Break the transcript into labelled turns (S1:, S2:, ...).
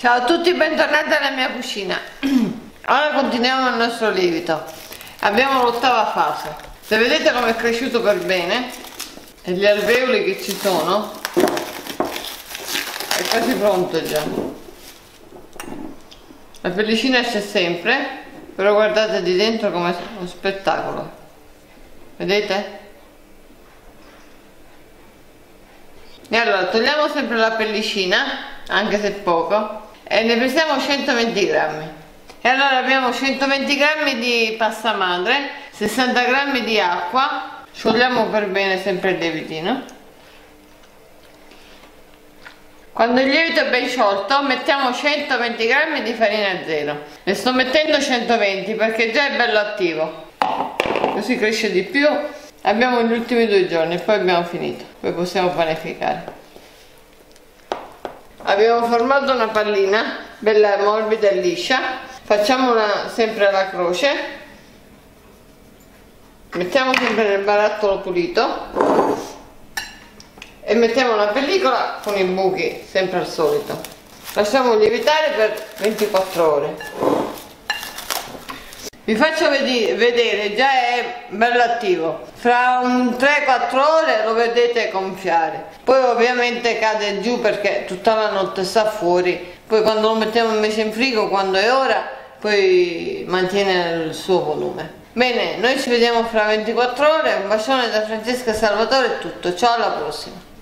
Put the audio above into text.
S1: Ciao a tutti, bentornati alla mia cucina. Ora continuiamo il nostro lievito. Abbiamo l'ottava fase. Se vedete come è cresciuto per bene e gli alveoli che ci sono, è quasi pronto già. La pellicina c'è sempre, però guardate di dentro come uno spettacolo. Vedete? E allora togliamo sempre la pellicina, anche se poco, e ne pesiamo 120 grammi. E allora abbiamo 120 grammi di pasta madre, 60 grammi di acqua, sciogliamo per bene sempre il lievitino. Quando il lievito è ben sciolto mettiamo 120 grammi di farina zero. Ne sto mettendo 120 perché già è bello attivo, così cresce di più. Abbiamo gli ultimi 2 giorni e poi abbiamo finito, poi possiamo panificare. Abbiamo formato una pallina bella morbida e liscia, facciamola sempre alla croce, mettiamo sempre nel barattolo pulito e mettiamo la pellicola con i buchi sempre al solito. Lasciamo lievitare per 24 ore. Vi faccio vedere, già è bello attivo, fra un 3-4 ore lo vedete gonfiare, poi ovviamente cade giù perché tutta la notte sta fuori, poi quando lo mettiamo invece in frigo, quando è ora, poi mantiene il suo volume. Bene, noi ci vediamo fra 24 ore, un bacione da Francesca Salvatore, è tutto, ciao, alla prossima!